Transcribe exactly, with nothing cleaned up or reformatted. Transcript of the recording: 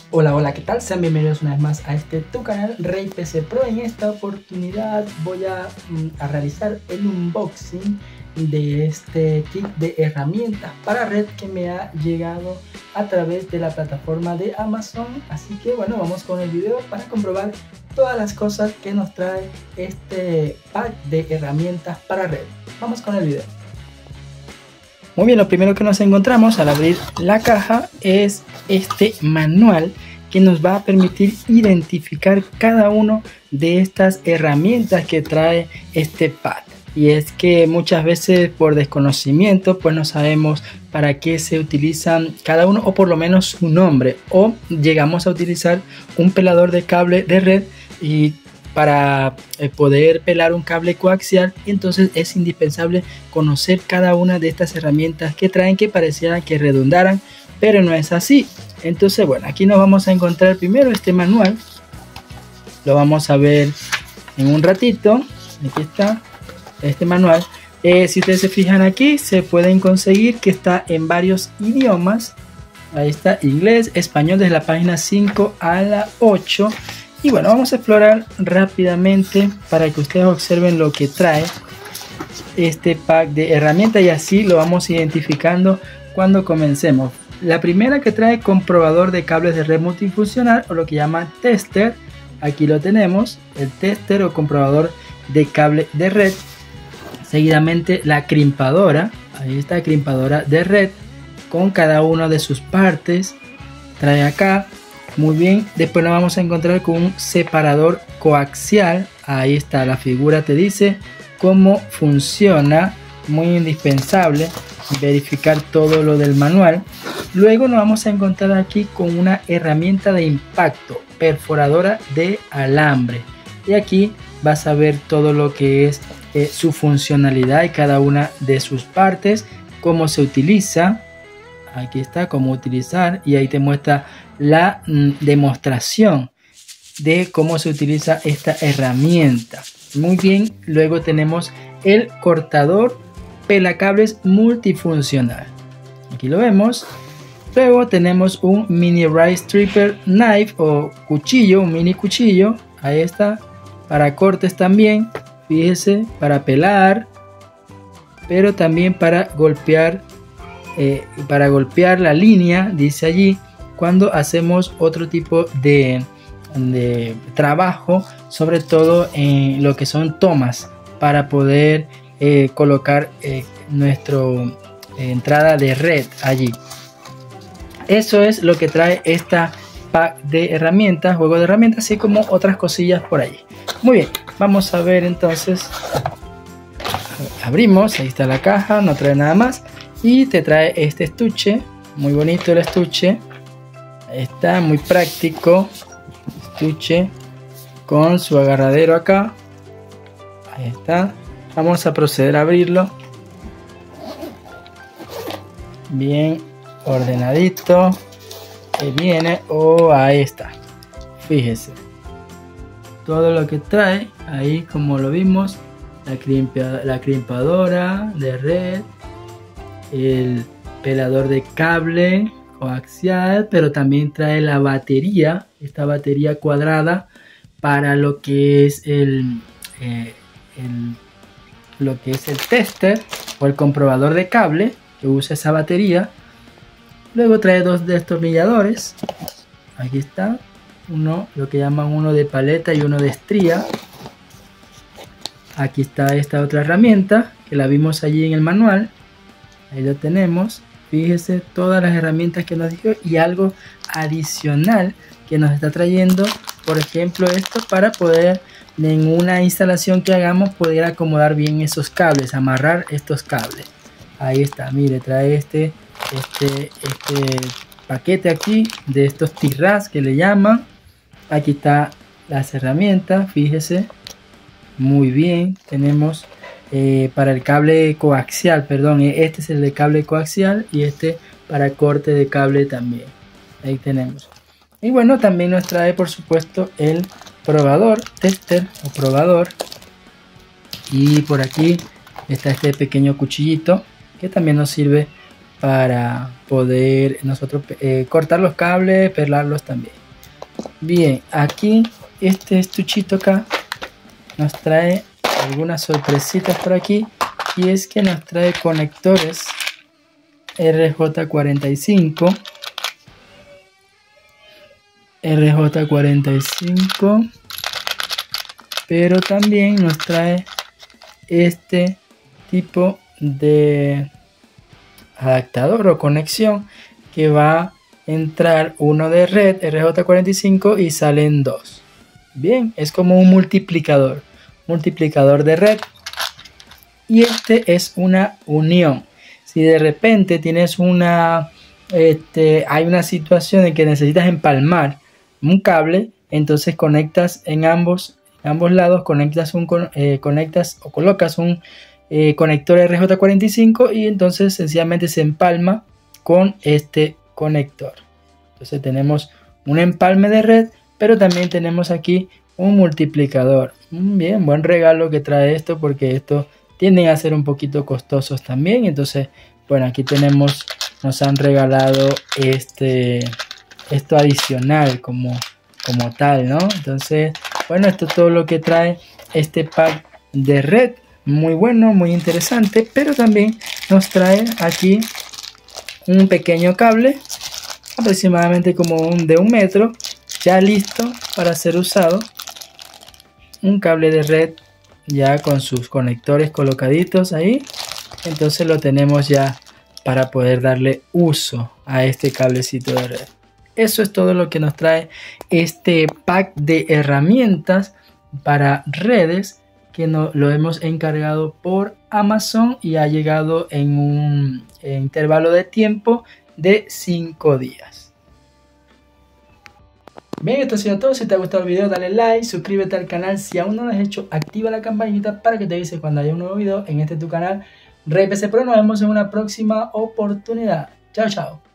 Hola, hola, ¿qué tal? Sean bienvenidos una vez más a este tu canal Rey P C Pro. En esta oportunidad voy a, a realizar el unboxing de este kit de herramientas para red que me ha llegado a través de la plataforma de Amazon. Así que bueno, vamos con el video para comprobar todas las cosas que nos trae este pack de herramientas para red. Vamos con el video. Muy bien, lo primero que nos encontramos al abrir la caja es este manual que nos va a permitir identificar cada una de estas herramientas que trae este pack. Y es que muchas veces por desconocimiento pues no sabemos para qué se utilizan cada uno, o por lo menos su nombre, o llegamos a utilizar un pelador de cable de red y para poder pelar un cable coaxial, entonces es indispensable conocer cada una de estas herramientas que traen, que parecieran que redundaran, pero no es así. Entonces bueno, aquí nos vamos a encontrar primero este manual, lo vamos a ver en un ratito. Aquí está este manual. Eh, si ustedes se fijan aquí, se pueden conseguir que está en varios idiomas. Ahí está, inglés, español, desde la página cinco a la ocho. Y bueno, vamos a explorar rápidamente para que ustedes observen lo que trae este pack de herramientas, y así lo vamos identificando cuando comencemos. La primera que trae comprobador de cables de red multifuncional, o lo que llaman tester. Aquí lo tenemos, el tester o comprobador de cable de red. Seguidamente la crimpadora, ahí está, crimpadora de red con cada una de sus partes. Trae acá. Muy bien, después nos vamos a encontrar con un separador coaxial. Ahí está, la figura te dice cómo funciona. Muy indispensable verificar todo lo del manual. Luego nos vamos a encontrar aquí con una herramienta de impacto, perforadora de alambre. Y aquí vas a ver todo lo que es eh, su funcionalidad y cada una de sus partes, cómo se utiliza. Aquí está, cómo utilizar, y ahí te muestra la mm, demostración de cómo se utiliza esta herramienta. Muy bien, luego tenemos el cortador pelacables multifuncional. Aquí lo vemos. Luego tenemos un mini rice stripper knife o cuchillo, un mini cuchillo. Ahí está, para cortes también. Fíjese, para pelar, pero también para golpear. Eh, para golpear la línea, dice allí, cuando hacemos otro tipo de, de trabajo, sobre todo en lo que son tomas, para poder eh, colocar eh, nuestra eh, entrada de red allí. Eso es lo que trae esta pack de herramientas, juego de herramientas, así como otras cosillas por allí. Muy bien, vamos a ver entonces. Abrimos, ahí está la caja, no trae nada más. Y te trae este estuche, muy bonito el estuche. Ahí está, muy práctico. Estuche con su agarradero acá. Ahí está. Vamos a proceder a abrirlo. Bien ordenadito. Que viene. Oh, ahí está. Fíjese. Todo lo que trae. Ahí, como lo vimos. La, crimpa, la crimpadora de red. El pelador de cable coaxial, pero también trae la batería, esta batería cuadrada para lo que es el, eh, el lo que es el tester o el comprobador de cable, que usa esa batería. Luego trae dos destornilladores. Aquí está, uno, lo que llaman uno de paleta y uno de estría. Aquí está esta otra herramienta que la vimos allí en el manual. Ahí lo tenemos. Fíjese todas las herramientas que nos dio, y algo adicional que nos está trayendo, por ejemplo esto, para poder en una instalación que hagamos poder acomodar bien esos cables, amarrar estos cables. Ahí está, mire, trae este este este paquete aquí de estos T-RAS que le llaman. Aquí está las herramientas, fíjese, muy bien. Tenemos Eh, para el cable coaxial, perdón, este es el de cable coaxial y este para corte de cable también. Ahí tenemos. Y bueno, también nos trae por supuesto el probador, tester o probador. Y por aquí está este pequeño cuchillito que también nos sirve para poder nosotros eh, cortar los cables, pelarlos también. Bien, aquí este estuchito acá nos trae algunas sorpresitas por aquí, y es que nos trae conectores R J cuarenta y cinco, R J cuarenta y cinco, pero también nos trae este tipo de adaptador o conexión que va a entrar uno de red R J cuarenta y cinco y salen dos. Bien, es como un multiplicador, multiplicador de red. Y este es una unión. Si de repente tienes una, este, hay una situación en que necesitas empalmar un cable, entonces conectas en ambos, en ambos lados, conectas, un, eh, conectas o colocas un eh, conector R J cuarenta y cinco y entonces sencillamente se empalma con este conector. Entonces tenemos un empalme de red, pero también tenemos aquí un multiplicador. Bien, buen regalo que trae esto, porque esto tienden a ser un poquito costosos también. Entonces, bueno, aquí tenemos, nos han regalado este, esto adicional como, como tal, ¿no? Entonces, bueno, esto es todo lo que trae este pack de red. Muy bueno, muy interesante, pero también nos trae aquí un pequeño cable, aproximadamente como un, de un metro, ya listo para ser usado. Un cable de red ya con sus conectores colocaditos ahí, entonces lo tenemos ya para poder darle uso a este cablecito de red. Eso es todo lo que nos trae este pack de herramientas para redes, que no, lo hemos encargado por Amazon y ha llegado en un intervalo de tiempo de cinco días. Bien, esto ha sido todo. Si te ha gustado el video, dale like, suscríbete al canal. Si aún no lo has hecho, activa la campanita para que te avise cuando haya un nuevo video en este tu canal Rey P C Pro. Nos vemos en una próxima oportunidad. Chao, chao.